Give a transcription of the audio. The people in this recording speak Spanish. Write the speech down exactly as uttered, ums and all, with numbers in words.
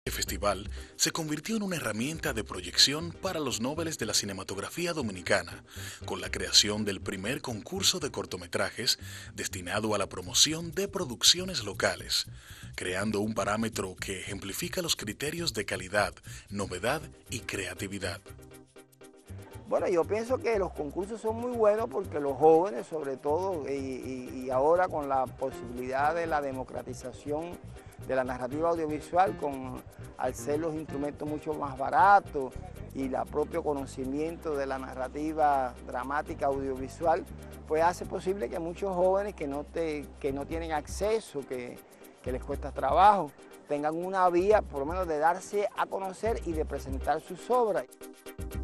El festival se convirtió en una herramienta de proyección para los nobles de la cinematografía dominicana, con la creación del primer concurso de cortometrajes destinado a la promoción de producciones locales, creando un parámetro que ejemplifica los criterios de calidad, novedad y creatividad. Bueno, yo pienso que los concursos son muy buenos porque los jóvenes, sobre todo, y, y- y ahora con la posibilidad de la democratización de la narrativa audiovisual, con, al ser los instrumentos mucho más baratos y el propio conocimiento de la narrativa dramática audiovisual, pues hace posible que muchos jóvenes que no, te, que no tienen acceso, que, que les cuesta trabajo, tengan una vía por lo menos de darse a conocer y de presentar sus obras.